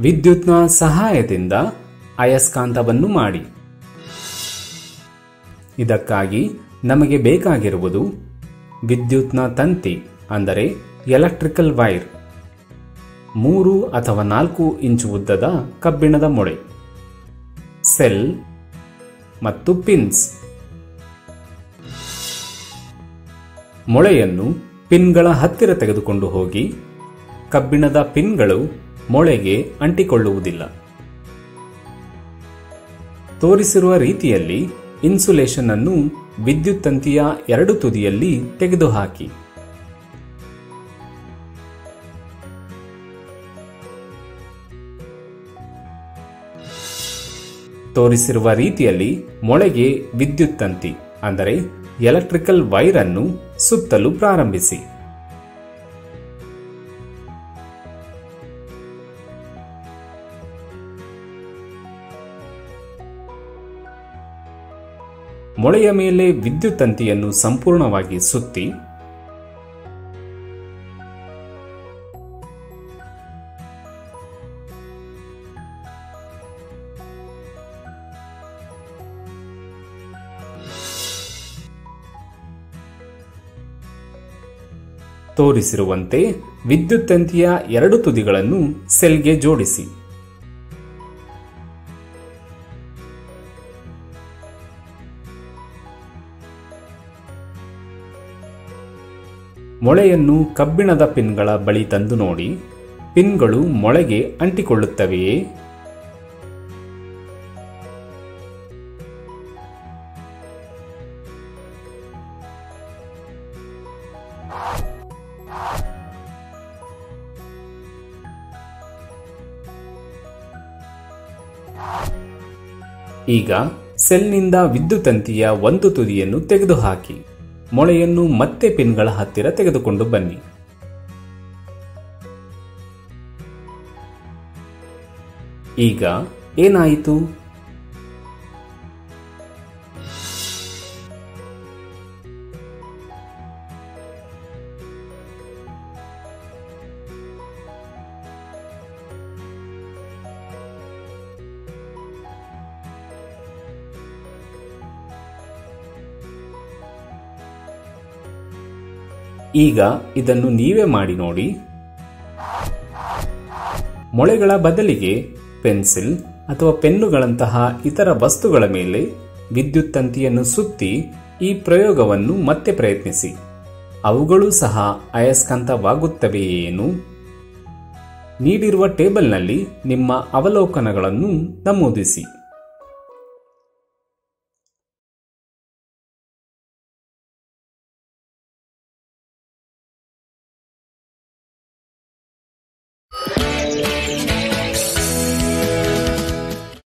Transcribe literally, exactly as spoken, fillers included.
ವಿದ್ಯುತ್ನ ಸಹಾಯದಿಂದ ಅಯಸ್ಕಾಂತವನ್ನು ಮಾಡಿ. ಇದಕ್ಕಾಗಿ ನಮಗೆ ಬೇಕಾಗಿರುವುದು ವಿದ್ಯುತ್ನ ತಂತಿ ಅಂದರೆ ಎಲೆಕ್ಟ್ರಿಕಲ್ ವೈರ್, ಮೂರು ಅಥವಾ ನಾಲ್ಕು ಇಂಚು ಉದ್ದದ ಕಬ್ಬಿಣದ ಮೊಳೆ, ಸೆಲ್ ಮತ್ತು ಪಿನ್ಸ್. ಮೊಳೆಯನ್ನು ಪಿನ್ಗಳ ಹತ್ತಿರ ತೆಗೆದುಕೊಂಡು ಹೋಗಿ. ಕಬ್ಬಿಣದ ಪಿನ್ಗಳು ಮೊಳೆಗೆ ಅಂಟಿಕೊಳ್ಳುವುದಿಲ್ಲ. ತೋರಿಸಿರುವ ರೀತಿಯಲ್ಲಿ ಇನ್ಸುಲೇಷನ್ ಅನ್ನು ವಿದ್ಯುತ್ ತಂತಿಯ ಎರಡು ತುದಿಯಲ್ಲಿ ತೆಗೆದುಹಾಕಿ. ತೋರಿಸಿರುವ ರೀತಿಯಲ್ಲಿ ಮೊಳೆಗೆ ವಿದ್ಯುತ್ ತಂತಿ ಅಂದರೆ ಎಲೆಕ್ಟ್ರಿಕಲ್ ವೈರ್ ಅನ್ನು ಸುತ್ತಲು ಪ್ರಾರಂಭಿಸಿ. ಮೊಳೆಯ ಮೇಲೆ ವಿದ್ಯುತ್ ತಂತಿಯನ್ನು ಸಂಪೂರ್ಣವಾಗಿ ಸುತ್ತಿ ತೋರಿಸಿರುವಂತೆ ವಿದ್ಯುತ್ ತಂತಿಯ ಎರಡು ತುದಿಗಳನ್ನು ಸೆಲ್ಗೆ ಜೋಡಿಸಿ. ಮೊಳೆಯನ್ನು ಕಬ್ಬಿಣದ ಪಿನ್ಗಳ ಬಳಿ ತಂದು ನೋಡಿ. ಪಿನ್ಗಳು ಮೊಳೆಗೆ ಅಂಟಿಕೊಳ್ಳುತ್ತವೆಯೇ? ಈಗ ಸೆಲ್ನಿಂದ ವಿದ್ಯುತ್ ತಂತಿಯ ಒಂದು ತುದಿಯನ್ನು ತೆಗೆದುಹಾಕಿ. ಮೊಳೆಯನ್ನು ಮತ್ತೆ ಪಿನ್ಗಳ ಹತ್ತಿರ ತೆಗೆದುಕೊಂಡು ಬನ್ನಿ. ಈಗ ಏನಾಯಿತು? ಈಗ ಇದನ್ನು ನೀವೇ ಮಾಡಿ ನೋಡಿ. ಮೊಳೆಗಳ ಬದಲಿಗೆ ಪೆನ್ಸಿಲ್ ಅಥವಾ ಪೆನ್ನುಗಳಂತಹ ಇತರ ವಸ್ತುಗಳ ಮೇಲೆ ವಿದ್ಯುತ್ ತಂತಿಯನ್ನು ಸುತ್ತಿ ಈ ಪ್ರಯೋಗವನ್ನು ಮತ್ತೆ ಪ್ರಯತ್ನಿಸಿ. ಅವುಗಳು ಸಹ ಅಯಸ್ಕಾಂತವಾಗುತ್ತವೆಯೇನು? ನೀಡಿರುವ ಟೇಬಲ್ನಲ್ಲಿ ನಿಮ್ಮ ಅವಲೋಕನಗಳನ್ನು ನಮೂದಿಸಿ.